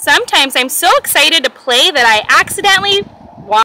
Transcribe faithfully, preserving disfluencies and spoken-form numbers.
Sometimes I'm so excited to play that I accidentally